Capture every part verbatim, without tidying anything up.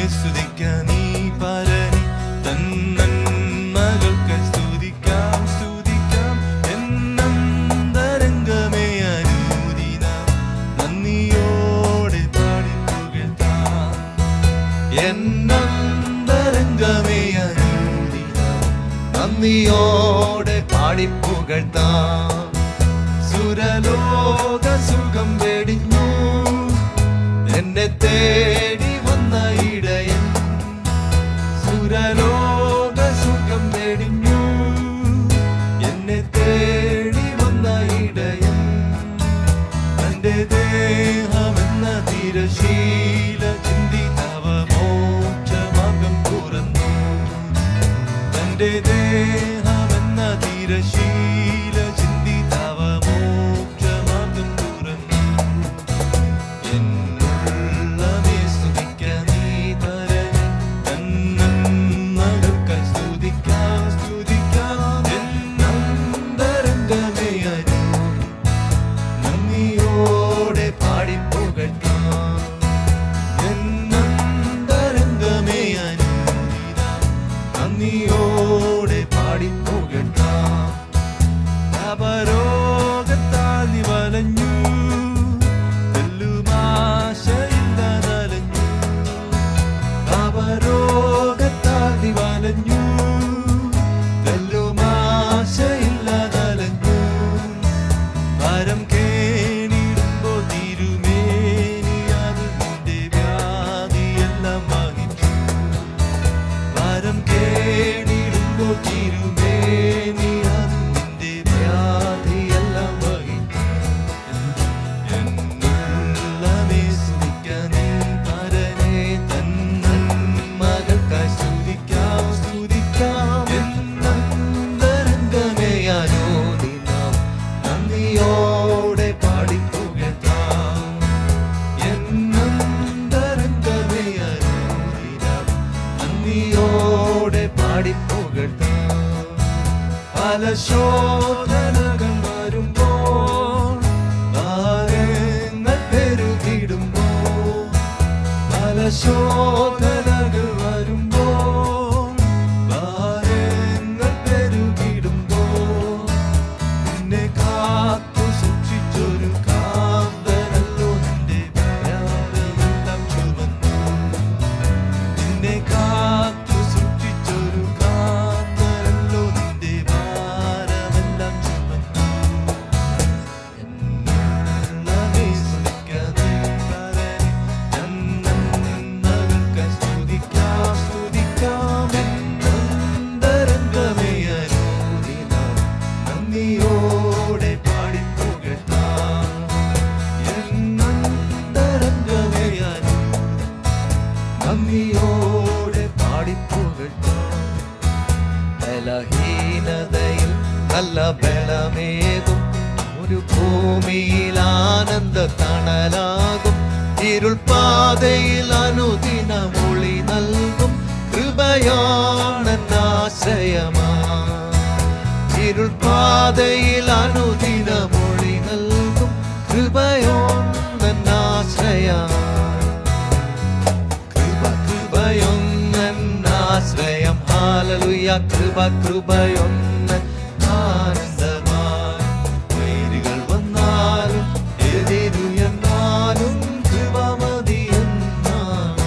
സ്തുതിക്കാം നീ പരനെ തന്നന്മകൾക്ക് സ്തുതിക്കാം സ്തുതിക്കാം എന്നന്തരംഗമേ അനുദിനം നന്ദിയോടെ പാടി പുകഴ്ത്താം എന്നന്തരംഗമേ അനുദിനം നന്ദിയോടെ പാടി പുകഴ്ത്താം സുരലോക സുഖം വെടിഞ്ഞു എന്നെ തേടി വന്ന ഇടയൻ സുരലോക സുഖം വെടിഞ്ഞു എന്നെ തേടി വന്ന ഇടയൻ തന്റെ ദേഹമെന്ന തിരശീല ചിന്തി തവ മോക്ഷമാർഗം തുറന്നു തന്റെ ദേഹമെന്ന തിരശീല ചിന്തി തവ മോക്ഷമാർഗം തുറന്നു എന്നുള്ളമേ സ്തുതിക്കാം നീ പരനെ തന്നന്മകൾക്കായി സ്തുതിക്കാം സ്തുതിക്കാം എന്നന്തരംഗമേ അനുദിനം നന്ദിയോടെ പാടി പുകഴ്ത്താം എന്നന്തരംഗമേ അനുദിനം നന്ദിയോടെ പാടി പുകഴ്ത്താം അപരോഗത്താൽ നീ വലഞ്ഞു തെല്ലുമാശയില്ലാതലഞ്ഞു അപരോഗത്താൽ നീ വലഞ്ഞു തെല്ലുമാശയില്ലാതലഞ്ഞു ഭാരം കേണിടുമ്പോൾ തിരുമേനിയാത് നിന്റെ വ്യാധിയെല്ലാം വഹിച്ചു ഭാരം കേണിടുമ്പോൾ തിരുമേനിയാത് നിന്റെ വ്യാധിയെല്ലാം വഹിച്ചു എന്നുള്ളമേ സ്തുതിക്കാം നീ പരനെ തന്നന്മകൾക്കായി സ്തുതിക്കാം സ്തുതിക്കാം എന്നന്തരംഗമേ അനുദിനം നന്ദിയോടെ പാടി പുകഴ്ത്താം എന്നന്തരംഗമേ അനുദിനം നന്ദിയോടെ പാടി പുകഴ്ത്താം പല ശോധനകൾ വരുമ്പോൾ ഭാരങ്ങൾ പെരുകിടുമ്പോൾ പല ശോധനകൾ വരുമ്പോൾ ഭാരങ്ങൾ പെരുകിടുമ്പോൾ നിന്നെ കാത്തു സൂക്ഷിച്ചൊരു കാന്തനല്ലോ നിന്റെ ഭാരമെല്ലാം ചുമന്നു നിന്നെ കാത്തു സൂക്ഷിച്ചൊരു കാന്തനല്ലോ നിന്റെ ഭാരമെല്ലാം ചുമന്നു എന്നുള്ളമേ സ്തുതിക്കാം നീ പരനെ തന്നന്മകൾക്കായി സ്തുതിക്കാം സ്തുതിക്കാം എന്നന്തരംഗമേ അനുദിനം നന്ദിയോടെ പാടി പുകഴ്ത്താം എന്നന്തരംഗമേ അനുദിനം നന്ദിയോടെ പാടി പുകഴ്ത്താം ബലഹീനതയിൽ നല്ല ബലമേകും ഒരു ഭൂമിയിൽ ആനന്ദ തണലാകും ഇരുൾപാതയിൽ അനുദിനമൊളി നൽകും കൃപയാണെന്നാശ്രയമാ ഇരുൾപാതയിൽ അനുദിനമൊളി നൽകും കൃപയോണെന്നാശ്രയാ കൃപ കൃപയൊന്നെന്നാശ്രയം ഹല്ലേലൂയ കൃപ കൃപയൊന്ന് ആനന്ദമായി വൈരികൾ വന്നാലും എതിരുയർന്നാലും കൃപ മതിയെന്നാലും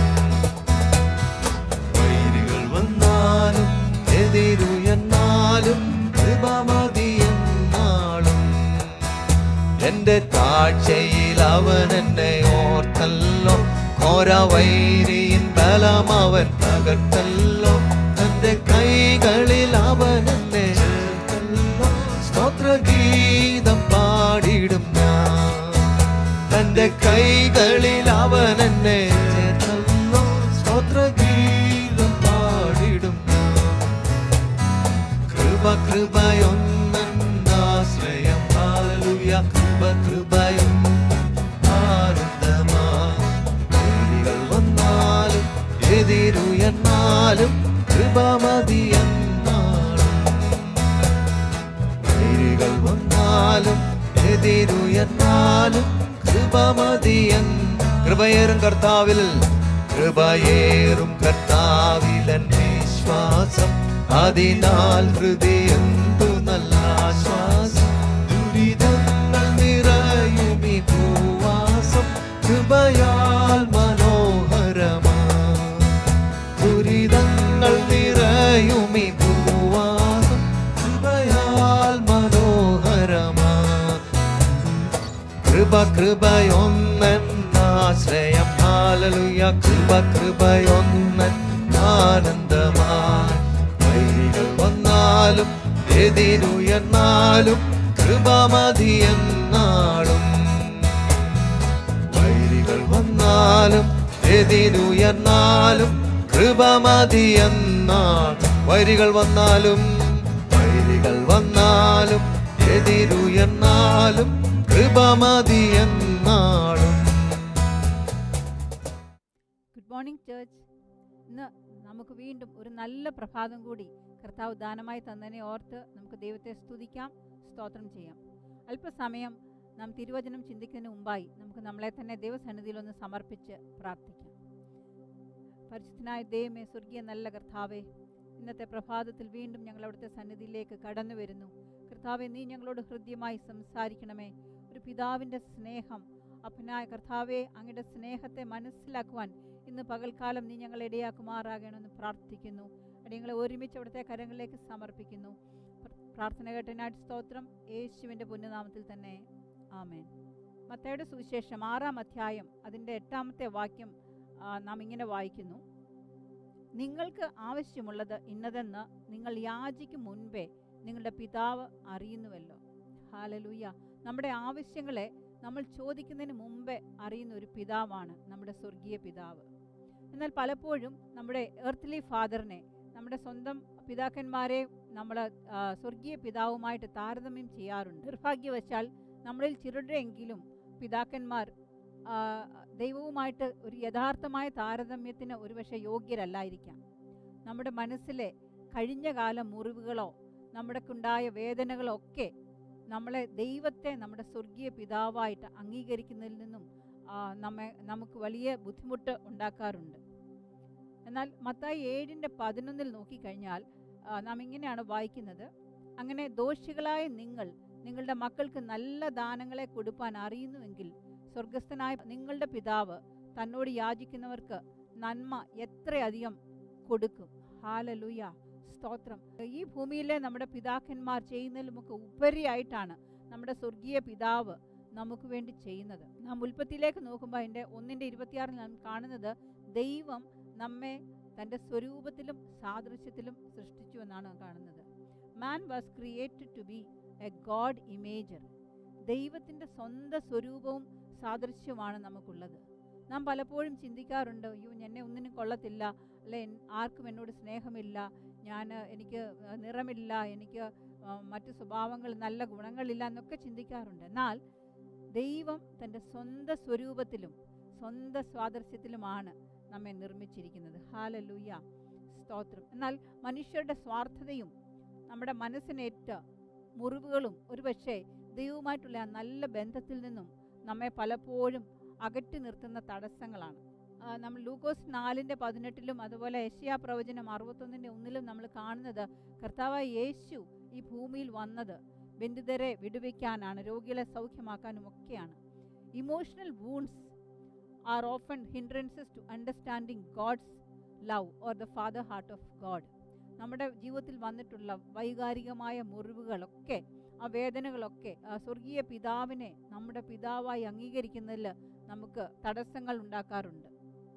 വൈരികൾ വന്നാലും എതിരുയർന്നാലും കൃപ മതിയെന്നാളും എന്റെ താഴ്ചയിൽ അവൻ എന്നെ ഓർത്തല്ലോ ഘോര വൈരിയിൻ ബലം അവൻ തകർത്തല്ലോ തന്റെ കൈകളിൽ അവൻ എന്നെ ചേർത്തല്ലോ സ്തോത്രഗീതം പാടിടും ഞാൻ തന്റെ കൈകളിൽ അവൻ എന്നെ ചേർത്തല്ലോ സ്തോത്രഗീതം പാടിടും ഞാൻ കൃപ കൃപയൊന്നാശ്രയം ഹല്ലേലൂയ കൃപ കൃപയൊന്ന് ആനന്ദമായി വൈരികൾ വന്നാലും എതിരുയർന്നാലും കൃപ മതിയെന്നാളും വൈരികൾ വന്നാലും എതിരുയർന്നാലും കൃപ മതിയെന്ന് കൃപയേറും കർത്താവിൽ കൃപയേറും കർത്താവിലൻ വിശ്വാസം, അതിനാൽ ഹൃദയന്തു നല്ല ആശ്വാസം. ദുരിതങ്ങൾ നിറയുമി ഭൂവാസം, കൃപയാൽ മനോഹരമാ. ദുരിതങ്ങൾ നിറയുമി ഭൂവാസം, കൃപയാൽ മനോഹരമാ. കൃപ കൃപയൊന്നാശ്രയം, ഹല്ലേലൂയ. കൃപ കൃപയൊന്നൻ ആനന്ദമായി. വൈരികൾ വന്നാലും എതിരുയർന്നാലും കൃപ മതിയെന്നാളും. വൈരികൾ വന്നാലും എതിരുയർന്നാലും കൃപ മതിയെന്നാൾ. വൈരികൾ വന്നാലും വൈരികൾ വന്നാലും എതിരുയർന്നാലും കൃപ മതിയെന്നാളും. Good morning church. ഇന്ന് നമുക്ക് വീണ്ടും ഒരു നല്ല പ്രഭാതം കൂടി കർത്താവ് ദാനമായി തന്നതിനെ ഓർത്ത് നമുക്ക് ദൈവത്തെ സ്തുതിക്കാം, സ്തോത്രം ചെയ്യാം. അല്പസമയം നാം തിരുവചനം ചിന്തിക്കുന്നതിന് മുമ്പായി നമുക്ക് നമ്മളെ തന്നെ ദൈവസന്നിധിയിൽ ഒന്ന് സമർപ്പിച്ച് പ്രാർത്ഥിക്കാം. പരിശുദ്ധനായ ദൈവമേ, സ്വർഗീയ നല്ല കർത്താവേ, ഇന്നത്തെ പ്രഭാതത്തിൽ വീണ്ടും ഞങ്ങൾ അവിടുത്തെ സന്നിധിയിലേക്ക് കടന്നു വരുന്നു. കർത്താവെ, നീ ഞങ്ങളോട് ഹൃദ്യമായി സംസാരിക്കണമേ. ഒരു പിതാവിൻ്റെ സ്നേഹം, അപ്പനായ കർത്താവെ, അങ്ങയുടെ സ്നേഹത്തെ മനസ്സിലാക്കുവാൻ ഇന്ന് പകൽക്കാലം നീ ഞങ്ങളെ ഇടയാക്കുമാറാകണമെന്ന് പ്രാർത്ഥിക്കുന്നു. അടിയങ്ങളെ ഒരുമിച്ച് അവിടുത്തെ കരങ്ങളിലേക്ക് സമർപ്പിക്കുന്നു. പ്രാർത്ഥന കേട്ടനായിട്ട് സ്തോത്രം, യേശുവിൻ്റെ പുണ്യനാമത്തിൽ തന്നെ, ആമേൻ. മത്തായിയുടെ സുവിശേഷം ആറാം അധ്യായം അതിൻ്റെ എട്ടാമത്തെ വാക്യം നാം ഇങ്ങനെ വായിക്കുന്നു: നിങ്ങൾക്ക് ആവശ്യമുള്ളത് ഇന്നതെന്ന് നിങ്ങൾ യാചിക്കും മുൻപേ നിങ്ങളുടെ പിതാവ് അറിയുന്നുവല്ലോ. ഹല്ലേലൂയ. നമ്മുടെ ആവശ്യങ്ങളെ നമ്മൾ ചോദിക്കുന്നതിന് മുമ്പേ അറിയുന്ന ഒരു പിതാവാണ് നമ്മുടെ സ്വർഗീയ പിതാവ്. എന്നാൽ പലപ്പോഴും നമ്മുടെ എർത്ത്ലി ഫാദറിനെ, നമ്മുടെ സ്വന്തം പിതാക്കന്മാരെ നമ്മൾ സ്വർഗീയ പിതാവുമായിട്ട് താരതമ്യം ചെയ്യാറുണ്ട്. നിർഭാഗ്യവശാൽ നമ്മളിൽ ചിലരുടെയെങ്കിലും പിതാക്കന്മാർ ദൈവവുമായിട്ട് ഒരു യഥാർത്ഥമായ താരതമ്യത്തിന് ഒരുപക്ഷെ യോഗ്യരല്ലായിരിക്കാം. നമ്മുടെ മനസ്സിലെ കഴിഞ്ഞ കാല മുറിവുകളോ നമ്മുടെക്കുണ്ടായ വേദനകളോ ഒക്കെ നമ്മളെ ദൈവത്തെ നമ്മുടെ സ്വർഗീയ പിതാവായിട്ട് അംഗീകരിക്കുന്നതിൽ നിന്നും നമ്മെ നമുക്ക് വലിയ ബുദ്ധിമുട്ട് ഉണ്ടാക്കാറുണ്ട്. എന്നാൽ മത്തായി ഏഴിൻ്റെ പതിനൊന്നിൽ നോക്കിക്കഴിഞ്ഞാൽ നാം ഇങ്ങനെയാണ് വായിക്കുന്നത്: അങ്ങനെ ദോഷികളായ നിങ്ങൾ നിങ്ങളുടെ മക്കൾക്ക് നല്ല ദാനങ്ങളെ കൊടുപ്പാൻ അറിയുന്നുവെങ്കിൽ സ്വർഗസ്ഥനായ നിങ്ങളുടെ പിതാവ് തന്നോട് യാചിക്കുന്നവർക്ക് നന്മ എത്രയധികം കൊടുക്കും. ഹല്ലേലൂയ, സ്തോത്രം. ഈ ഭൂമിയിലെ നമ്മുടെ പിതാക്കന്മാർ ചെയ്യുന്നതിലുമൊക്കെ ഉപരിയായിട്ടാണ് നമ്മുടെ സ്വർഗീയ പിതാവ് നമുക്ക് വേണ്ടി ചെയ്യുന്നത്. നാം ഉൽപ്പത്തിയിലേക്ക് നോക്കുമ്പോൾ അതിൻ്റെ ഒന്നിൻ്റെ ഇരുപത്തിയാറിൽ നാം കാണുന്നത് ദൈവം നമ്മെ തൻ്റെ സ്വരൂപത്തിലും സാദൃശ്യത്തിലും സൃഷ്ടിച്ചു എന്നാണ് കാണുന്നത്. Man was created to be a God image. ദൈവത്തിൻ്റെ സ്വന്തം സ്വരൂപവും സാദൃശ്യവുമാണ് നമുക്കുള്ളത്. നാം പലപ്പോഴും ചിന്തിക്കാറുണ്ട്, അയ്യോ എന്നെ ഒന്നിനും കൊള്ളത്തില്ല, അല്ലെ ആർക്കും എന്നോട് സ്നേഹമില്ല, ഞാൻ എനിക്ക് നിറമില്ല, എനിക്ക് മറ്റു സ്വഭാവങ്ങൾ നല്ല ഗുണങ്ങളില്ല എന്നൊക്കെ ചിന്തിക്കാറുണ്ട്. എന്നാൽ ദൈവം തൻ്റെ സ്വന്തം സ്വരൂപത്തിലും സ്വന്തം സാദൃശ്യത്തിലുമാണ് നമ്മെ നിർമ്മിച്ചിരിക്കുന്നത്. ഹല്ലേലൂയ, സ്തോത്രം. എന്നാൽ മനുഷ്യരുടെ സ്വാർത്ഥതയും നമ്മുടെ മനസ്സിനേറ്റ മുറിവുകളും ഒരുപക്ഷെ ദൈവവുമായിട്ടുള്ള ആ നല്ല ബന്ധത്തിൽ നിന്നും നമ്മെ പലപ്പോഴും അകറ്റി നിർത്തുന്ന തടസ്സങ്ങളാണ്. നമ്മൾ ലൂക്കോസ് നാലിൻ്റെ പതിനെട്ടിലും അതുപോലെ യെശയ്യാ പ്രവചനം അറുപത്തൊന്നിൻ്റെ ഒന്നിലും നമ്മൾ കാണുന്നത് കർത്താവായ യേശു ഈ ഭൂമിയിൽ വന്നത് ബന്ധിതരെ വിടുവിക്കാനാണ്, രോഗികളെ സൗഖ്യമാക്കാനും ഒക്കെയാണ്. Emotional wounds are often hindrances to understanding God's love or the father heart of God. നമ്മുടെ ജീവിതത്തിൽ വന്നിട്ടുള്ള വൈകാരികമായ മുറിവുകളൊക്കെ, ആ വേദനകളൊക്കെ സ്വർഗീയ പിതാവിനെ നമ്മുടെ പിതാവായി അംഗീകരിക്കുന്നതിൽ നമുക്ക് തടസ്സങ്ങൾ ഉണ്ടാക്കാറുണ്ട്.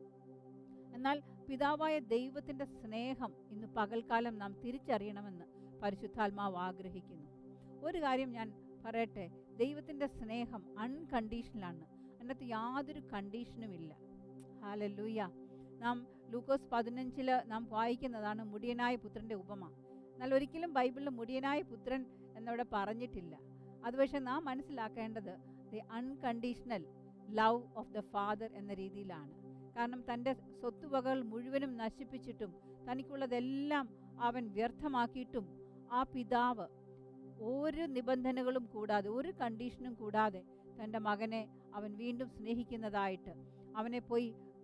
എന്നാൽ പിതാവായ ദൈവത്തിൻ്റെ സ്നേഹം ഇന്ന് പകൽക്കാലം നാം തിരിച്ചറിയണമെന്ന് പരിശുദ്ധാത്മാവ് ആഗ്രഹിക്കുന്നു. ഒരു കാര്യം ഞാൻ പറയട്ടെ, ദൈവത്തിൻ്റെ സ്നേഹം അൺകണ്ടീഷണലാണ്, അതിനകത്ത് യാതൊരു കണ്ടീഷനുമില്ല. ഹല്ലേലൂയ. നാം ലൂക്കോസ് പതിനഞ്ചിൽ നാം വായിക്കുന്നതാണ് മുടിയനായ പുത്രൻ്റെ ഉപമ. എന്നാൽ ഒരിക്കലും ബൈബിളിൽ മുടിയനായ പുത്രൻ എന്നവിടെ പറഞ്ഞിട്ടില്ല. അത് പക്ഷേ നാം മനസ്സിലാക്കേണ്ടത് the unconditional love of the father എന്ന രീതിയിലാണ്. കാരണം തൻ്റെ സ്വത്തുവകകൾ മുഴുവനും നശിപ്പിച്ചിട്ടും തനിക്കുള്ളതെല്ലാം അവൻ വ്യർത്ഥമാക്കിയിട്ടും ആ പിതാവ് ഒരു നിബന്ധനകളും കൂടാതെ, ഒരു കണ്ടീഷനും കൂടാതെ തൻ്റെ മകനെ അവൻ വീണ്ടും സ്നേഹിക്കുന്നതായിട്ട്, അവനെ പോയി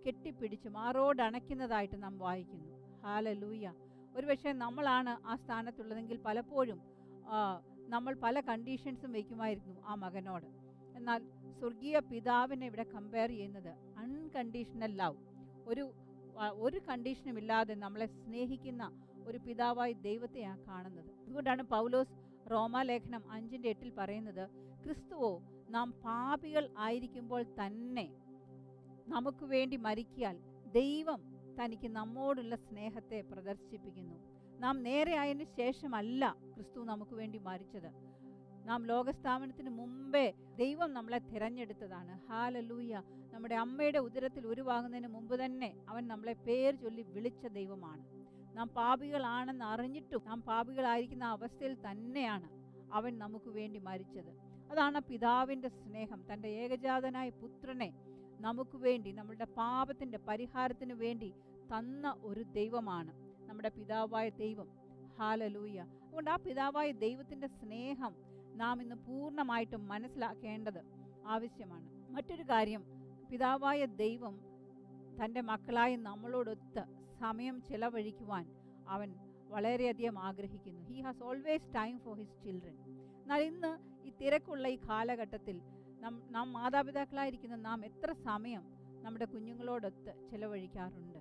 കെട്ടിപ്പിടിച്ച് മാറോടണയ്ക്കുന്നതായിട്ട് നാം വായിക്കുന്നു. ഹല്ലേലൂയ. ഒരുപക്ഷെ നമ്മളാണ് ആ സ്ഥാനത്തുള്ളതെങ്കിൽ പലപ്പോഴും ആ, നമ്മൾ പല കണ്ടീഷൻസും വയ്ക്കുമായിരുന്നു ആ മകനോട്. എന്നാൽ സ്വർഗീയ പിതാവിനെ ഇവിടെ കമ്പയർ ചെയ്യുന്നത് അൺകണ്ടീഷണൽ ലവ്, ഒരു ആ, ഒരു കണ്ടീഷനും ഇല്ലാതെ നമ്മളെ സ്നേഹിക്കുന്ന ഒരു പിതാവായി ദൈവത്തെയാണ് കാണുന്നത്. അതുകൊണ്ടാണ് പൗലോസ് റോമാലേഖനം അഞ്ചിൻ്റെ എട്ടിൽ പറയുന്നത്, ക്രിസ്തുവോ നാം പാപികൾ ആയിരിക്കുമ്പോൾ തന്നെ നമുക്ക് വേണ്ടി മരിക്കിയാൽ ദൈവം തനിക്ക് നമ്മോടുള്ള സ്നേഹത്തെ പ്രദർശിപ്പിക്കുന്നു. നാം നേരെ ആയതിനു ശേഷമല്ല ക്രിസ്തു നമുക്ക് വേണ്ടി മരിച്ചത്. നാം ലോകസ്ഥാപനത്തിന് മുമ്പേ ദൈവം നമ്മളെ തിരഞ്ഞെടുത്തതാണ്. ഹല്ലേലൂയ. നമ്മുടെ അമ്മയുടെ ഉദരത്തിൽ ഉരുവാകുന്നതിന് മുമ്പ് തന്നെ അവൻ നമ്മളെ പേര് ചൊല്ലി വിളിച്ച ദൈവമാണ്. നാം പാപികളാണെന്ന് അറിഞ്ഞിട്ടും നാം പാപികളായിരിക്കുന്ന അവസ്ഥയിൽ തന്നെയാണ് അവൻ നമുക്ക് വേണ്ടി മരിച്ചത്. അതാണ് പിതാവിൻ്റെ സ്നേഹം. തൻ്റെ ഏകജാതനായ പുത്രനെ നമുക്ക് വേണ്ടി, നമ്മളുടെ പാപത്തിൻ്റെ പരിഹാരത്തിന് വേണ്ടി തന്ന ഒരു ദൈവമാണ് നമ്മുടെ പിതാവായ ദൈവം. ഹല്ലേലൂയ. അതുകൊണ്ട് ആ പിതാവായ ദൈവത്തിൻ്റെ സ്നേഹം നാം ഇന്ന് പൂർണ്ണമായിട്ടും മനസ്സിലാക്കേണ്ടത് ആവശ്യമാണ്. മറ്റൊരു കാര്യം, പിതാവായ ദൈവം തൻ്റെ മക്കളായി നമ്മളോടൊത്ത് സമയം ചെലവഴിക്കുവാൻ അവൻ വളരെയധികം ആഗ്രഹിക്കുന്നു. He has always time for his children. എന്നാൽ ഇന്ന് ഈ തിരക്കുള്ള ഈ കാലഘട്ടത്തിൽ നാം നാം മാതാപിതാക്കളായിരിക്കുന്ന നാം എത്ര സമയം നമ്മുടെ കുഞ്ഞുങ്ങളോടൊത്ത് ചെലവഴിക്കാറുണ്ട്?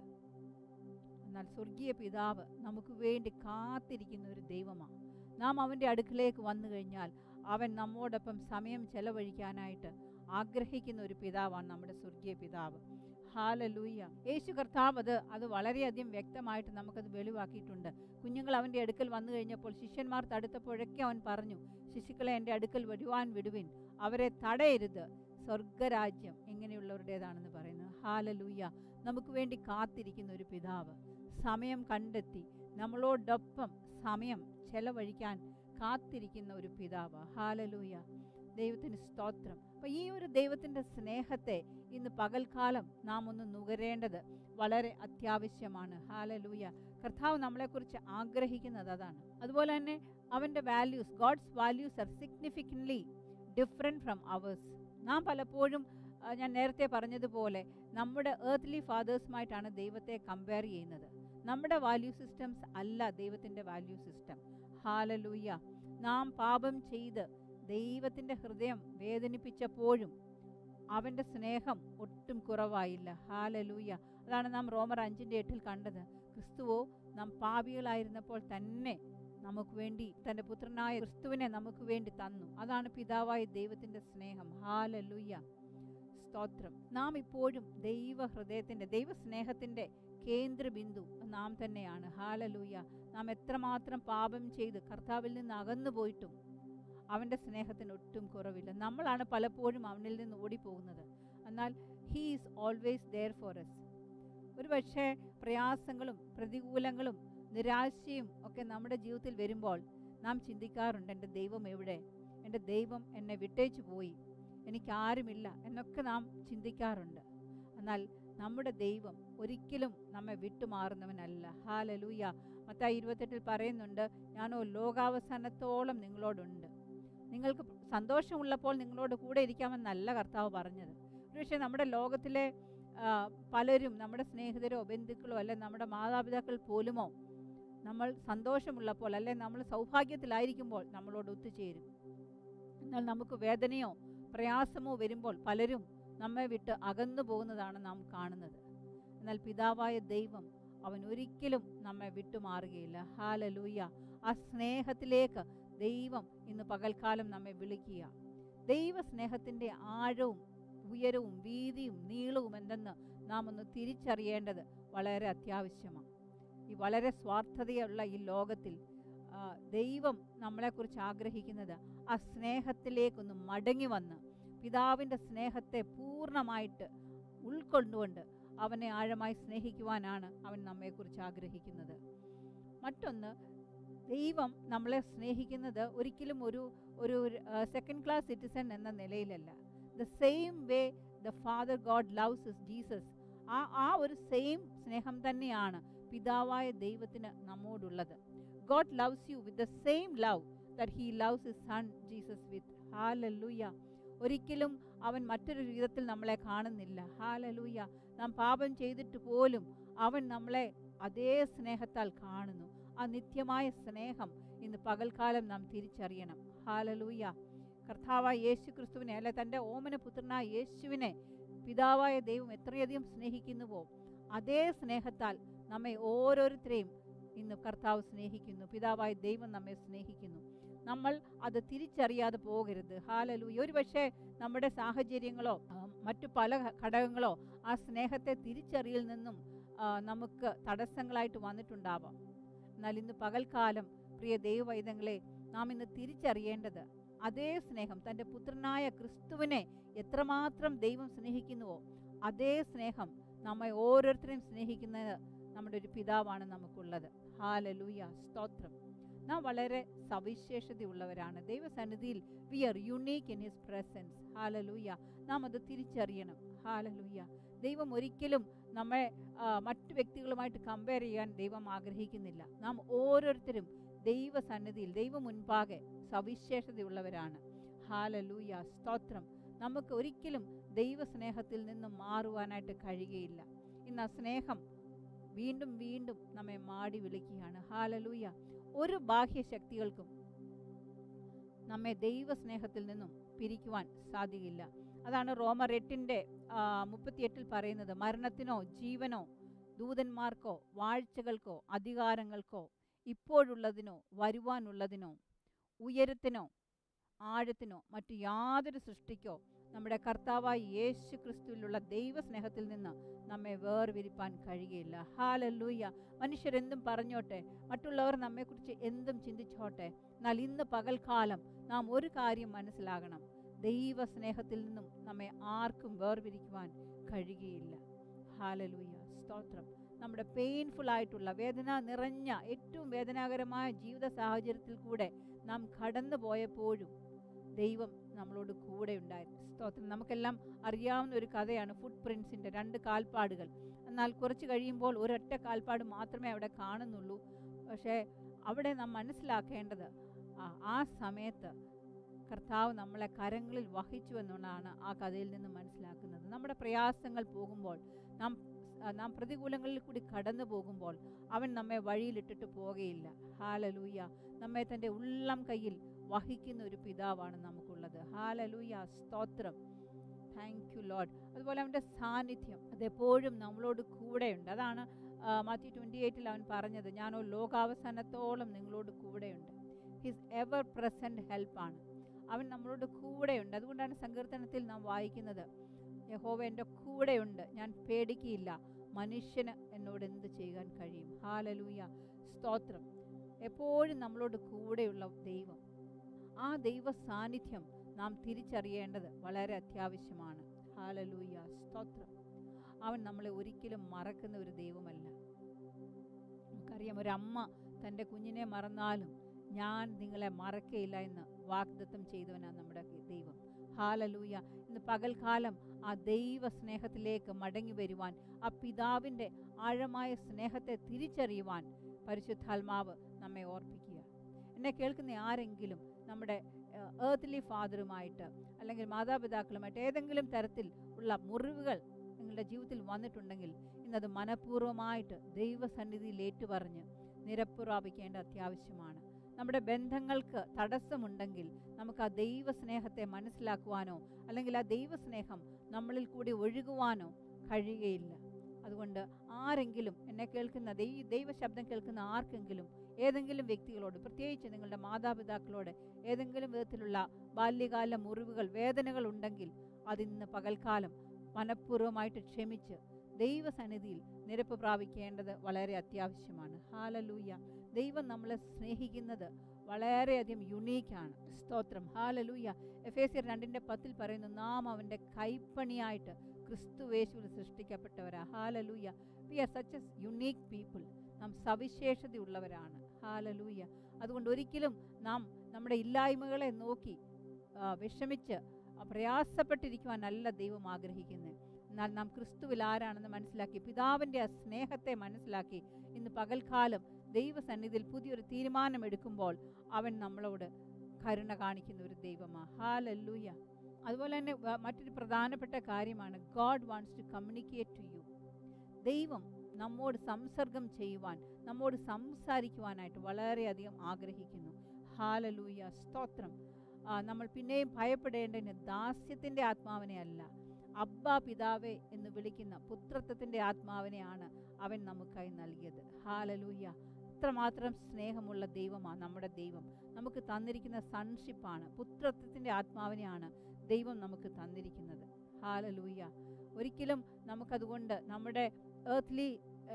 എന്നാൽ സ്വർഗീയ പിതാവ് നമുക്ക് വേണ്ടി കാത്തിരിക്കുന്ന ഒരു ദൈവമാണ്. നാം അവൻ്റെ അടുക്കിലേക്ക് വന്നു കഴിഞ്ഞാൽ അവൻ നമ്മോടൊപ്പം സമയം ചെലവഴിക്കാനായിട്ട് ആഗ്രഹിക്കുന്ന ഒരു പിതാവാണ് നമ്മുടെ സ്വർഗീയ പിതാവ്. ഹല്ലേലൂയ. യേശു കർത്താവ് അത് അത് വളരെയധികം വ്യക്തമായിട്ട് നമുക്കത് വെളിവാക്കിയിട്ടുണ്ട്. കുഞ്ഞുങ്ങൾ അവൻ്റെ അടുക്കൽ വന്നു കഴിഞ്ഞപ്പോൾ ശിഷ്യന്മാർ തടുത്തപ്പോഴൊക്കെ അവൻ പറഞ്ഞു, ശിശുക്കളെ എൻ്റെ അടുക്കൽ വരുവാൻ വിടുവിൻ, അവരെ തടയരുത്, സ്വർഗരാജ്യം എങ്ങനെയുള്ളവരുടേതാണെന്ന് പറയുന്നത്. ഹല്ലേലൂയ. നമുക്ക് വേണ്ടി കാത്തിരിക്കുന്ന ഒരു പിതാവ്, സമയം കണ്ടെത്തി നമ്മളോടൊപ്പം സമയം ചെലവഴിക്കാൻ കാത്തിരിക്കുന്ന ഒരു പിതാവ്. ഹല്ലേലൂയ. ദൈവത്തിന് സ്തോത്രം. അപ്പോൾ ഈ ഒരു ദൈവത്തിൻ്റെ സ്നേഹത്തെ ഇന്ന് പകൽക്കാലം നാം ഒന്ന് നുകരേണ്ടത് വളരെ അത്യാവശ്യമാണ്. ഹല്ലേലൂയ. കർത്താവ് നമ്മളെക്കുറിച്ച് ആഗ്രഹിക്കുന്നത് അതാണ്. അതുപോലെ തന്നെ അവൻ്റെ values, God's values are significantly different from ours. നാം പലപ്പോഴും ഞാൻ നേരത്തെ പറഞ്ഞതുപോലെ നമ്മുടെ ഏർത്ത്ലി ഫാദേഴ്സുമായിട്ടാണ് ദൈവത്തെ കമ്പയർ ചെയ്യുന്നത്. നമ്മുടെ വാല്യൂ സിസ്റ്റംസ് അല്ല ദൈവത്തിൻ്റെ വാല്യൂ സിസ്റ്റം. ഹല്ലേലൂയ. നാം പാപം ചെയ്ത് ദൈവത്തിൻ്റെ ഹൃദയം വേദനിപ്പിച്ചപ്പോഴും അവൻ്റെ സ്നേഹം ഒട്ടും കുറവായില്ല. ഹല്ലേലൂയ. അതാണ് നാം റോമർ അഞ്ചിൻ്റെ എട്ടിൽ കണ്ടത്. ക്രിസ്തുവോ നാം പാപികളായിരുന്നപ്പോൾ തന്നെ നമുക്ക് വേണ്ടി തൻ്റെ പുത്രനായ ക്രിസ്തുവിനെ നമുക്ക് വേണ്ടി തന്നു. അതാണ് പിതാവായ ദൈവത്തിൻ്റെ സ്നേഹം. ഹല്ലേലൂയ. സ്തോത്രം. നാം ഇപ്പോഴും ദൈവ ഹൃദയത്തിൻ്റെ ദൈവസ്നേഹത്തിൻ്റെ കേന്ദ്രബിന്ദു നാം തന്നെയാണ്. ഹല്ലേലൂയ. നാം എത്രമാത്രം പാപം ചെയ്ത് കർത്താവിൽ നിന്ന് അകന്നു പോയിട്ടും അവൻ്റെ സ്നേഹത്തിന് ഒട്ടും കുറവില്ല. നമ്മളാണ് പലപ്പോഴും അവനിൽ നിന്ന് ഓടിപ്പോകുന്നത്. എന്നാൽ he is always there for us. ഒരു പക്ഷേ പ്രയാസങ്ങളും പ്രതികൂലങ്ങളും നിരാശയും ഒക്കെ നമ്മുടെ ജീവിതത്തിൽ വരുമ്പോൾ നാം ചിന്തിക്കാറുണ്ട്, എൻ്റെ ദൈവം എവിടെ? എൻ്റെ ദൈവം എന്നെ വിട്ടേച്ചു പോയി, എനിക്കാരുമില്ല എന്നൊക്കെ നാം ചിന്തിക്കാറുണ്ട്. എന്നാൽ നമ്മുടെ ദൈവം ഒരിക്കലും നമ്മെ വിട്ടുമാറുന്നവനല്ല. ഹല്ലേലൂയ. മത്തായി ഇരുപത്തെട്ടിൽ പറയുന്നുണ്ട്, ഞാനോ ലോകാവസാനത്തോളം നിങ്ങളോടുണ്ട്. നിങ്ങൾക്ക് സന്തോഷമുള്ളപ്പോൾ നിങ്ങളോട് കൂടെ ഇരിക്കാമെന്നല്ല കർത്താവ് പറഞ്ഞത്. പക്ഷേ നമ്മുടെ ലോകത്തിലെ പലരും, നമ്മുടെ സ്നേഹിതരോ ബന്ധുക്കളോ അല്ലെ നമ്മുടെ മാതാപിതാക്കൾ പോലുമോ നമ്മൾ സന്തോഷമുള്ളപ്പോൾ അല്ലെ നമ്മൾ സൗഭാഗ്യത്തിലായിരിക്കുമ്പോൾ നമ്മളോട് ഒത്തുചേരും. എന്നാൽ നമുക്ക് വേദനയോ പ്രയാസമോ വരുമ്പോൾ പലരും നമ്മെ വിട്ട് അകന്നു പോകുന്നതാണ് നാം കാണുന്നത്. എന്നാൽ പിതാവായ ദൈവം അവൻ ഒരിക്കലും നമ്മെ വിട്ടുമാറുകയില്ല. ഹല്ലേലൂയ. ആ സ്നേഹത്തിലേക്ക് ദൈവം ഇന്ന് പകൽക്കാലം നമ്മെ വിളിക്കുക. ദൈവസ്നേഹത്തിൻ്റെ ആഴവും ഉയരവും വീതിയും നീളവും എന്തെന്ന് നാം ഒന്ന് തിരിച്ചറിയേണ്ടത് വളരെ അത്യാവശ്യമാണ്. ഈ വളരെ സ്വാർത്ഥതയുള്ള ഈ ലോകത്തിൽ ദൈവം നമ്മളെക്കുറിച്ച് ആഗ്രഹിക്കുന്നത് ആ സ്നേഹത്തിലേക്കൊന്ന് മടങ്ങി വന്ന് പിതാവിൻ്റെ സ്നേഹത്തെ പൂർണ്ണമായിട്ട് ഉൾക്കൊണ്ടുകൊണ്ട് അവനെ ആഴമായി സ്നേഹിക്കുവാനാണ് അവൻ നമ്മെക്കുറിച്ച് ആഗ്രഹിക്കുന്നത്. മറ്റൊന്ന്, ദൈവം നമ്മളെ സ്നേഹിക്കുന്നത് ഒരിക്കലും ഒരു ഒരു സെക്കൻഡ് ക്ലാസ് സിറ്റിസൺ എന്ന നിലയിലല്ല. The same way the father God loves his Jesus, ആ ആ ഒരു സെയിം സ്നേഹം തന്നെയാണ് പിതാവായ ദൈവത്തിന് നമ്മോടുള്ളത്. God loves you with the same love that he loves his son Jesus with. Hallelujah. ഒരിക്കലും അവൻ മറ്റൊരു വിധത്തിൽ നമ്മളെ കാണുന്നില്ല. ഹല്ലേലൂയ. നാം പാപം ചെയ്തിട്ട് പോലും അവൻ നമ്മളെ അതേ സ്നേഹത്താൽ കാണുന്നു. ആ നിത്യമായ സ്നേഹം ഇന്ന് പകൽക്കാലം നാം തിരിച്ചറിയണം. ഹല്ലേലൂയ. കർത്താവായ യേശു ക്രിസ്തുവിനെ, അല്ലെ തൻ്റെ ഓമന പുത്രനായ യേശുവിനെ പിതാവായ ദൈവം എത്രയധികം സ്നേഹിക്കുന്നുവോ അതേ സ്നേഹത്താൽ നമ്മെ ഓരോരുത്തരെയും ഇന്ന് കർത്താവ് സ്നേഹിക്കുന്നു. പിതാവായ ദൈവം നമ്മെ സ്നേഹിക്കുന്നു. നമ്മൾ അത് തിരിച്ചറിയാതെ പോകരുത്. ഹല്ലേലൂയ. ഒരു പക്ഷേ നമ്മുടെ സാഹചര്യങ്ങളോ മറ്റു പല ഘടകങ്ങളോ ആ സ്നേഹത്തെ തിരിച്ചറിയിൽ നിന്നും നമുക്ക് തടസ്സങ്ങളായിട്ട് വന്നിട്ടുണ്ടാവാം. എന്നാൽ ഇന്ന് പകൽക്കാലം പ്രിയ ദൈവവൈദ്യങ്ങളെ, നാം ഇന്ന് തിരിച്ചറിയേണ്ടത് അതേ സ്നേഹം, തൻ്റെ പുത്രനായ ക്രിസ്തുവിനെ എത്രമാത്രം ദൈവം സ്നേഹിക്കുന്നുവോ അതേ സ്നേഹം നമ്മെ ഓരോരുത്തരെയും സ്നേഹിക്കുന്നത് നമ്മുടെ ഒരു പിതാവാണ് നമുക്കുള്ളത്. ഹല്ലേലൂയ. സ്തോത്രം. നാം വളരെ സവിശേഷതയുള്ളവരാണ് ദൈവസന്നിധിയിൽ. We are unique in his presence. Hallelujah. നാം അത് തിരിച്ചറിയണം. ഹല്ലേലൂയ. ദൈവം ഒരിക്കലും നമ്മെ മറ്റു വ്യക്തികളുമായിട്ട് കമ്പയർ ചെയ്യാൻ ദൈവം ആഗ്രഹിക്കുന്നില്ല. നാം ഓരോരുത്തരും ദൈവസന്നിധിയിൽ ദൈവം മുൻപാകെ സവിശേഷതയുള്ളവരാണ്. ഹല്ലേലൂയ. സ്തോത്രം. നമുക്ക് ഒരിക്കലും ദൈവസ്നേഹത്തിൽ നിന്നും മാറുവാനായിട്ട് കഴിയുകയില്ല. ഇന്ന് ആ സ്നേഹം വീണ്ടും വീണ്ടും നമ്മെ മാടി വിളിക്കുകയാണ്. ഹല്ലേലൂയ. ഒരു ബാഹ്യശക്തികൾക്കും നമ്മെ ദൈവസ്നേഹത്തിൽ നിന്നും പിരിക്കുവാൻ സാധിക്കില്ല. അതാണ് റോമർ എട്ടിൻ്റെ മുപ്പത്തിയെട്ടിൽ പറയുന്നത്, മരണത്തിനോ ജീവനോ ദൂതന്മാർക്കോ വാഴ്ചകൾക്കോ അധികാരങ്ങൾക്കോ ഇപ്പോഴുള്ളതിനോ വരുവാനുള്ളതിനോ ഉയരത്തിനോ ആഴത്തിനോ മറ്റു യാതൊരു സൃഷ്ടിക്കോ നമ്മുടെ കർത്താവായ യേശു ക്രിസ്തുവിലുള്ള ദൈവസ്നേഹത്തിൽ നിന്ന് നമ്മെ വേർപിരിപ്പാൻ കഴിയുകയില്ല. ഹല്ലേലൂയ. മനുഷ്യരെന്തും പറഞ്ഞോട്ടെ, മറ്റുള്ളവർ നമ്മെക്കുറിച്ച് എന്തും ചിന്തിച്ചോട്ടെ, എന്നാൽ ഇന്ന് പകൽക്കാലം നാം ഒരു കാര്യം മനസ്സിലാകണം, ദൈവസ്നേഹത്തിൽ നിന്നും നമ്മെ ആർക്കും വേർപിരിക്കുവാൻ കഴിയുകയില്ല. ഹല്ലേലൂയ. സ്തോത്രം. നമ്മുടെ പെയിൻഫുൾ ആയിട്ടുള്ള വേദന നിറഞ്ഞ ഏറ്റവും വേദനാകരമായ ജീവിത സാഹചര്യത്തിൽ കൂടെ നാം കടന്നു പോയപ്പോഴും ദൈവം നമ്മളോട് കൂടെ ഉണ്ടായിരുന്നു. സ്തോത്രം. നമുക്കെല്ലാം അറിയാവുന്ന ഒരു കഥയാണ് ഫുട് പ്രിൻസിൻ്റെ രണ്ട് കാൽപ്പാടുകൾ. എന്നാൽ കുറച്ച് കഴിയുമ്പോൾ ഒരൊറ്റ കാൽപ്പാട് മാത്രമേ അവിടെ കാണുന്നുള്ളൂ. പക്ഷേ അവിടെ നാം മനസ്സിലാക്കേണ്ടത് ആ സമയത്ത് കർത്താവ് നമ്മളെ കരങ്ങളിൽ വഹിച്ചു എന്നുള്ളതാണ് ആ കഥയിൽ നിന്ന് മനസ്സിലാക്കുന്നത്. നമ്മുടെ പ്രയാസങ്ങൾ പോകുമ്പോൾ, നാം നാം പ്രതികൂലങ്ങളിൽ കൂടി കടന്നു പോകുമ്പോൾ അവൻ നമ്മെ വഴിയിലിട്ടിട്ട് പോകുകയില്ല. ഹല്ലേലൂയ. നമ്മെ തൻ്റെ ഉള്ളം കയ്യിൽ വഹിക്കുന്ന ഒരു പിതാവാണ് നമുക്കുള്ളത്. ഹല്ലേലൂയ. സ്തോത്രം. Thank you Lord. അതുപോലെ അവൻ്റെ സാന്നിധ്യം അതെപ്പോഴും നമ്മളോട് കൂടെയുണ്ട്. അതാണ് മാത്യു ട്വൻറ്റി എയ്റ്റിൽ അവൻ പറഞ്ഞത്, ഞാനോ ലോകാവസാനത്തോളം നിങ്ങളോട് കൂടെയുണ്ട്. ഹിസ് എവർ പ്രസൻറ്റ് ഹെൽപ്പാണ്. അവൻ നമ്മളോട് കൂടെയുണ്ട്. അതുകൊണ്ടാണ് സങ്കീർത്തനത്തിൽ നാം വായിക്കുന്നത്, യഹോവ എൻ്റെ കൂടെയുണ്ട്, ഞാൻ പേടിക്കില്ല, മനുഷ്യന് എന്നോട് എന്ത് ചെയ്യാൻ കഴിയും. ഹല്ലേലൂയ. സ്തോത്രം. എപ്പോഴും നമ്മളോട് കൂടെയുള്ള ദൈവം, ആ ദൈവ സാന്നിധ്യം നാം തിരിച്ചറിയേണ്ടത് വളരെ അത്യാവശ്യമാണ്. ഹല്ലേലൂയ. സ്തോത്രം. അവൻ നമ്മളെ ഒരിക്കലും മറക്കുന്ന ഒരു ദൈവമല്ല. നമുക്കറിയാം, ഒരമ്മ തൻ്റെ കുഞ്ഞിനെ മറന്നാലും ഞാൻ നിങ്ങളെ മറക്കയില്ല എന്ന് വാഗ്ദത്തം ചെയ്തവനാണ് നമ്മുടെ ദൈവം. ഹല്ലേലൂയ. ഇന്ന് പകൽക്കാലം ആ ദൈവ സ്നേഹത്തിലേക്ക് മടങ്ങി വരുവാൻ, ആ പിതാവിൻ്റെ ആഴമായ സ്നേഹത്തെ തിരിച്ചറിയുവാൻ പരിശുദ്ധാത്മാവ് നമ്മെ ഓർപ്പിക്കുക. എന്നെ കേൾക്കുന്ന ആരെങ്കിലും നമ്മുടെ ഏർത്ത്ലി ഫാദറുമായിട്ട് അല്ലെങ്കിൽ മാതാപിതാക്കളുമായിട്ട് ഏതെങ്കിലും തരത്തിൽ ഉള്ള മുറിവുകൾ നിങ്ങളുടെ ജീവിതത്തിൽ വന്നിട്ടുണ്ടെങ്കിൽ ഇന്നത് മനഃപൂർവ്വമായിട്ട് ദൈവസന്നിധിയിൽ ഏറ്റുപറഞ്ഞ് നിരപ്പ് പ്രാപിക്കേണ്ട അത്യാവശ്യമാണ്. നമ്മുടെ ബന്ധങ്ങൾക്ക് തടസ്സമുണ്ടെങ്കിൽ നമുക്ക് ആ ദൈവസ്നേഹത്തെ മനസ്സിലാക്കുവാനോ അല്ലെങ്കിൽ ആ ദൈവസ്നേഹം നമ്മളിൽ കൂടി ഒഴുകുവാനോ കഴിയുകയില്ല. അതുകൊണ്ട് ആരെങ്കിലും എന്നെ കേൾക്കുന്ന ദൈവ ദൈവശബ്ദം കേൾക്കുന്ന ആർക്കെങ്കിലും ഏതെങ്കിലും വ്യക്തികളോട്, പ്രത്യേകിച്ച് നിങ്ങളുടെ മാതാപിതാക്കളോട് ഏതെങ്കിലും വിധത്തിലുള്ള ബാല്യകാല മുറിവുകൾ, വേദനകൾ ഉണ്ടെങ്കിൽ അതിന്ന് പകൽക്കാലം മനഃപൂർവ്വമായിട്ട് ക്ഷമിച്ച് ദൈവസന്നിധിയിൽ നിരപ്പ് പ്രാപിക്കേണ്ടത് വളരെ അത്യാവശ്യമാണ്. ഹല്ലേലൂയ. ദൈവം നമ്മളെ സ്നേഹിക്കുന്നത് വളരെയധികം യുണീക്കാണ്. സ്തോത്രം. ഹല്ലേലൂയ. എഫേസ്യർ രണ്ടിൻ്റെ പത്തിൽ പറയുന്നു, നാം അവൻ്റെ കൈപ്പണിയായിട്ട് ക്രിസ്തുവേശുവിൽ സൃഷ്ടിക്കപ്പെട്ടവരാ. Hallelujah. We are such a unique people. നാം സവിശേഷതയുള്ളവരാണ്. ഹല്ലേലൂയ. അതുകൊണ്ട് ഒരിക്കലും നാം നമ്മുടെ ഇല്ലായ്മകളെ നോക്കി വിഷമിച്ച് പ്രയാസപ്പെട്ടിരിക്കുവാനല്ല ദൈവം ആഗ്രഹിക്കുന്നത്. എന്നാൽ നാം ക്രിസ്തുവിൽ ആരാണെന്ന് മനസ്സിലാക്കി, പിതാവിൻ്റെ ആ സ്നേഹത്തെ മനസ്സിലാക്കി ഇന്ന് പകൽക്കാലം ദൈവസന്നിധിയിൽ പുതിയൊരു തീരുമാനമെടുക്കുമ്പോൾ അവൻ നമ്മളോട് കരുണ കാണിക്കുന്ന ഒരു ദൈവമാണ്. ഹല്ലേലൂയ. അതുപോലെ തന്നെ വ- മറ്റൊരു പ്രധാനപ്പെട്ട കാര്യമാണ് God wants to communicate to you. ദൈവം നമ്മോട് സംസർഗം ചെയ്യുവാൻ, നമ്മോട് സംസാരിക്കുവാനായിട്ട് വളരെയധികം ആഗ്രഹിക്കുന്നു. ഹാലലൂയ, സ്തോത്രം. ആ, നമ്മൾ പിന്നെയും ഭയപ്പെടേണ്ടതിന് ദാസ്യത്തിൻ്റെ ആത്മാവിനെ അല്ല, അബ്ബാ പിതാവേ എന്ന് വിളിക്കുന്ന പുത്രത്വത്തിൻ്റെ ആത്മാവിനെയാണ് അവൻ നമുക്കായി നൽകിയത്. ഹാലലൂയ, ഇത്രമാത്രം സ്നേഹമുള്ള ദൈവമാണ് നമ്മുടെ ദൈവം. നമുക്ക് തന്നിരിക്കുന്ന സൺഷിപ്പാണ്, പുത്രത്വത്തിൻ്റെ ആത്മാവിനെയാണ് ദൈവം നമുക്ക് തന്നിരിക്കുന്നത്. ഹാലലൂയ. ഒരിക്കലും നമുക്കതുകൊണ്ട് നമ്മുടെ ഏർത്ത്ലി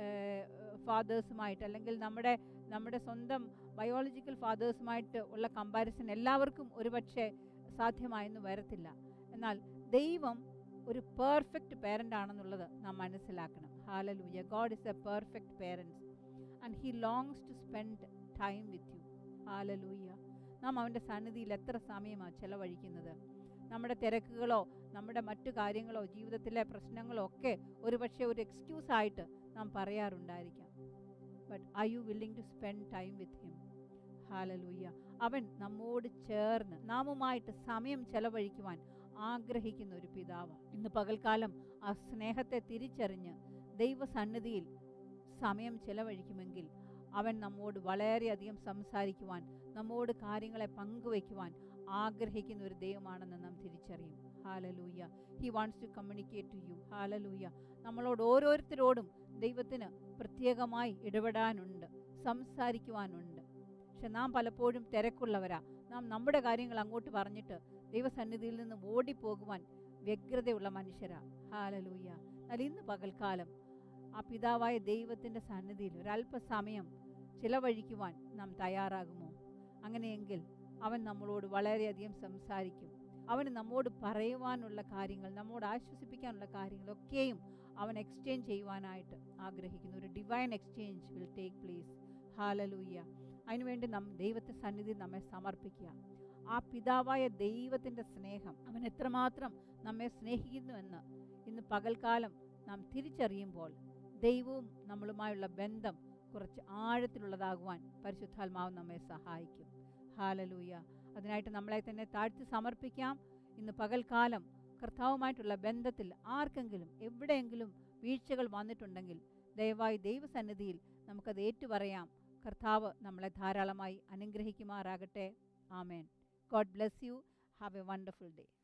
ഫാദേഴ്സുമായിട്ട്, അല്ലെങ്കിൽ നമ്മുടെ നമ്മുടെ സ്വന്തം ബയോളജിക്കൽ ഫാദേഴ്സുമായിട്ട് ഉള്ള കമ്പാരിസൺ എല്ലാവർക്കും ഒരുപക്ഷെ സാധ്യമായെന്ന് വരത്തില്ല. എന്നാൽ ദൈവം ഒരു പെർഫെക്റ്റ് പേരൻ്റ് ആണെന്നുള്ളത് നാം മനസ്സിലാക്കണം. Hallelujah. God is a perfect parents and he longs to spend time with you. Hallelujah. നാം അവൻ്റെ സന്നിധിയിൽ എത്ര സമയമാണ് ചെലവഴിക്കുന്നത്? നമ്മുടെ തിരക്കുകളോ നമ്മുടെ മറ്റു കാര്യങ്ങളോ ജീവിതത്തിലെ പ്രശ്നങ്ങളോ ഒക്കെ ഒരുപക്ഷെ ഒരു എക്സ്ക്യൂസായിട്ട് നാം പറയാറുണ്ടായിരിക്കാം. But are you willing to spend time with him? Hallelujah. അവൻ നമ്മോട് ചേർന്ന് നാമുമായിട്ട് സമയം ചെലവഴിക്കുവാൻ ആഗ്രഹിക്കുന്ന ഒരു പിതാവ്. ഇന്ന് പകൽക്കാലം ആ സ്നേഹത്തെ തിരിച്ചറിഞ്ഞ് ദൈവസന്നിധിയിൽ സമയം ചെലവഴിക്കുമെങ്കിൽ അവൻ നമ്മോട് വളരെയധികം സംസാരിക്കുവാൻ, നമ്മോട് കാര്യങ്ങളെ പങ്കുവയ്ക്കുവാൻ ആഗ്രഹിക്കുന്ന ഒരു ദൈവമാണെന്ന് നാം തിരിച്ചറിയും. Hallelujah. He wants to communicate to you. Hallelujah. നമ്മളോട് ഓരോരുത്തരോടും ദൈവത്തിന് പ്രത്യേകമായി ഇടപെടാനുണ്ട്, സംസാരിക്കുവാനുണ്ട്. പക്ഷെ നാം പലപ്പോഴും തിരക്കുള്ളവരാ. നാം നമ്മുടെ കാര്യങ്ങൾ അങ്ങോട്ട് പറഞ്ഞിട്ട് ദൈവസന്നിധിയിൽ നിന്ന് ഓടിപ്പോകുവാൻ വ്യഗ്രതയുള്ള മനുഷ്യരാ. ഹാലലൂയ. എന്നാൽ ഇന്ന് പകൽക്കാലം ആ പിതാവായ ദൈവത്തിൻ്റെ സന്നിധിയിൽ ഒരല്പസമയം ചിലവഴിക്കുവാൻ നാം തയ്യാറാകുമോ? അങ്ങനെയെങ്കിൽ അവൻ നമ്മളോട് വളരെയധികം സംസാരിക്കും. അവന് നമ്മോട് പറയുവാനുള്ള കാര്യങ്ങൾ, നമ്മോട് ആശ്വസിപ്പിക്കാനുള്ള കാര്യങ്ങളൊക്കെയും അവൻ എക്സ്ചേഞ്ച് ചെയ്യുവാനായിട്ട് ആഗ്രഹിക്കുന്നു. ഒരു divine exchange will take place. Hallelujah. അതിനുവേണ്ടി നാം ദൈവത്തെ സന്നിധി നമ്മെ സമർപ്പിക്കുക. ആ പിതാവായ ദൈവത്തിൻ്റെ സ്നേഹം, അവൻ എത്രമാത്രം നമ്മെ സ്നേഹിക്കുന്നുവെന്ന് ഇന്ന് പകൽക്കാലം നാം തിരിച്ചറിയുമ്പോൾ ദൈവവും നമ്മളുമായുള്ള ബന്ധം കുറച്ച് ആഴത്തിലുള്ളതാകുവാൻ പരിശുദ്ധാത്മാവ് നമ്മെ സഹായിക്കും. ഹാലലൂയ. അതിനായിട്ട് നമ്മളെ തന്നെ താഴ്ത്തി സമർപ്പിക്കാം. ഇന്ന് പകൽക്കാലം കർത്താവുമായിട്ടുള്ള ബന്ധത്തിൽ ആർക്കെങ്കിലും എവിടെയെങ്കിലും വീഴ്ചകൾ വന്നിട്ടുണ്ടെങ്കിൽ ദയവായി ദൈവസന്നിധിയിൽ നമുക്കത് ഏറ്റുപറയാം. കർത്താവ് നമ്മളെ ധാരാളമായി അനുഗ്രഹിക്കുമാറാകട്ടെ. ആമേൻ. God bless you. Have a wonderful day.